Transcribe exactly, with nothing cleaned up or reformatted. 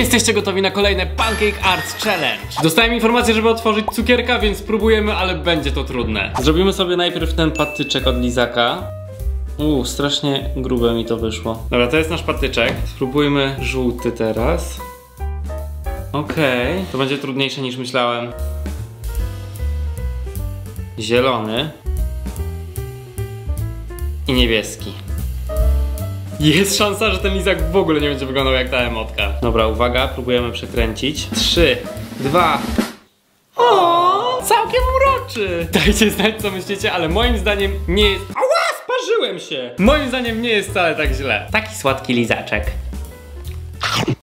jesteście gotowi na kolejne Pancake Arts Challenge? Dostałem informację, żeby otworzyć cukierka, więc spróbujemy, ale będzie to trudne. Zrobimy sobie najpierw ten patyczek od lizaka. Uuu, strasznie grube mi to wyszło. Dobra, to jest nasz patyczek. Spróbujmy żółty teraz. Okej, okay. To będzie trudniejsze niż myślałem. Zielony. I niebieski. Jest szansa, że ten lizak w ogóle nie będzie wyglądał jak ta emotka. Dobra, uwaga, próbujemy przekręcić. Trzy, dwa. O, całkiem uroczy. Dajcie znać, co myślicie, ale moim zdaniem nie jest... Ała, sparzyłem się. Moim zdaniem nie jest wcale tak źle. Taki słodki lizaczek.